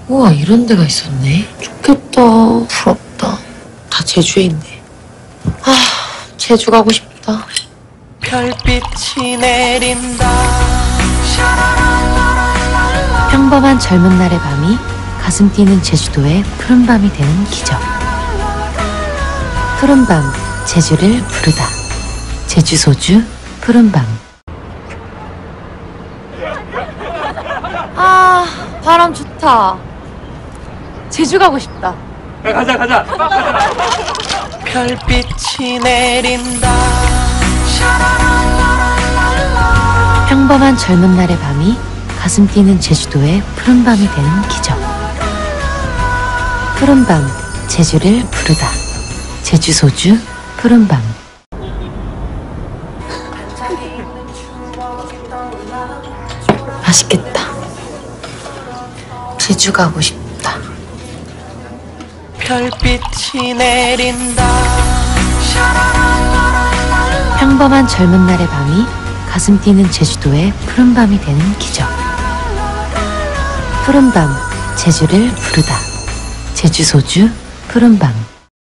우와, 이런 데가 있었네. 좋겠다. 부럽다. 다 제주에 있네. 아, 제주 가고 싶다. 별빛이 내린다. 평범한 젊은 날의 밤이 가슴 뛰는 제주도의 푸른 밤이 되는 기적. 푸른 밤, 제주를 부르다. 제주 소주 푸른 밤. 아, 바람 좋다. 제주 가고 싶다. 가자. 별빛이 내린다. 평범한 젊은 날의 밤이 가슴 뛰는 제주도의 푸른 밤이 되는 기적. 푸른 밤, 제주를 부르다. 제주 소주 푸른 밤. 맛있겠다. 제주 가고 싶다. 별빛이 내린다. 평범한 젊은 날의 밤이 가슴 뛰는 제주도의 푸른 밤이 되는 기적. 푸른 밤, 제주를 부르다. 제주 소주 푸른 밤.